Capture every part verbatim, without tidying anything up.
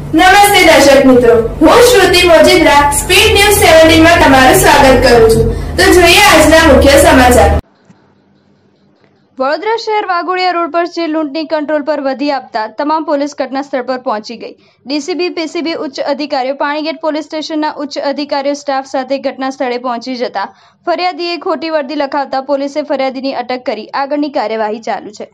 નમસ્તે દર્શક મિત્રો, હું Shruti Mojidra speed news seventeen માં તમારું સ્વાગત કરું છું। તો જોઈએ આજના મુખ્ય સમાચાર। વડોદરા શહેર વાઘોડિયા રોડ પર જે લૂંટની કંટ્રોલ પર વધી આપતા તમામ પોલીસ ઘટના સ્થળ પર પહોંચી ગઈ। ડીસીબી, પીસીબી ઉચ્ચ અધિકારીઓ, પાણીગેટ પોલીસ સ્ટેશનના ઉચ્ચ અધિકારીઓ સ્ટાફ સાથે ઘટના સ્થળે પહોંચી જતા ફરિયાદીએ ખોટી વર્દી લખાવતા પોલીસે ફરિયાદીની અટક કરી આગળની કાર્યવાહી ચાલુ છે।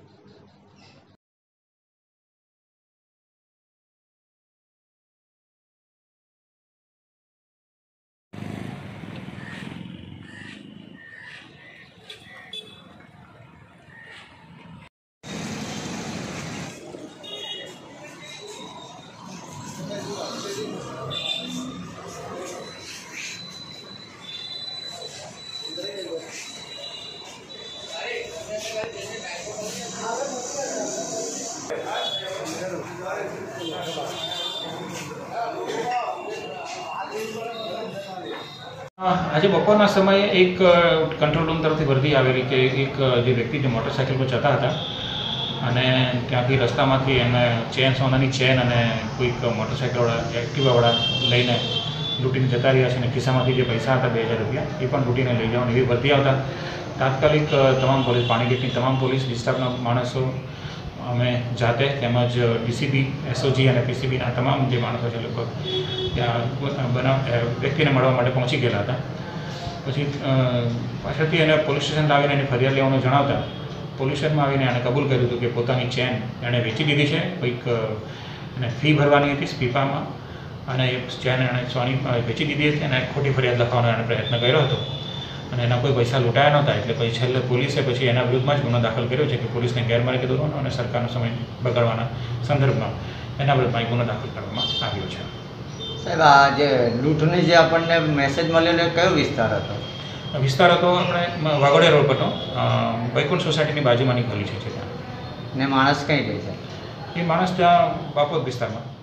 આજે બપોરના સમયે એક કંટ્રોલ રૂમ તરફથી વર્દી આવેલી કે એક જે વ્યક્તિ જે મોટરસાઇકલ પર જતા હતા અને ત્યાંથી રસ્તામાંથી એને ચેન સોનાની ચેન અને કોઈક મોટરસાઇકલવાળા એક્ટિવાવાળા લઈને લૂંટીને જતા રહ્યા છે અને ખિસ્સામાંથી જે પૈસા હતા બે હજાર રૂપિયા એ પણ લૂંટીને લઈ જવાની એવી વર્દી આવતા તાત્કાલિક તમામ પોલીસ પાણીગેટની તમામ પોલીસ વિસ્તારના માણસો અમે જાતે તેમજ ડીસીબી, એસઓજી અને પીસીબીના તમામ જે માણસો છે લોકો ત્યાં બનાવ વ્યક્તિને મળવા માટે પહોંચી ગયેલા હતા। પછી પાછળથી એને પોલીસ સ્ટેશન લાવીને એની ફરિયાદ લેવાનું જણાવતા પોલીસ સ્ટેશનમાં આવીને એણે કબૂલ કર્યું હતું કે પોતાની ચેન એણે વેચી દીધી છે, કોઈક એને ફી ભરવાની હતી સ્પીપામાં અને એ ચેન એણે સોની વેચી દીધી હતી અને ખોટી ફરિયાદ લખવાનો એણે પ્રયત્ન કર્યો હતો અને એના કોઈ પૈસા લૂંટાયા નહોતા। એટલે પછી છેલ્લે પોલીસે પછી એના વિરુદ્ધમાં જ ગુનો દાખલ કર્યો છે કે પોલીસને ગેરમાર્ગે દોરવાનો અને સરકારનો સમય બગાડવાના સંદર્ભમાં એના વિરુદ્ધમાં ગુનો દાખલ કરવામાં આવ્યો છે। સાહેબ, આ જે લૂંટની જે આપણને મેસેજ મળેલો એ કયો વિસ્તાર હતો? વિસ્તાર હતો આપણે વાઘોડિયા રોડ પરનો વૈકુંઠ સોસાયટીની બાજુમાંની ગલી છે ત્યાં। ને માણસ કઈ ગઈ છે? એ માણસ ત્યાં બાપોદ વિસ્તારમાં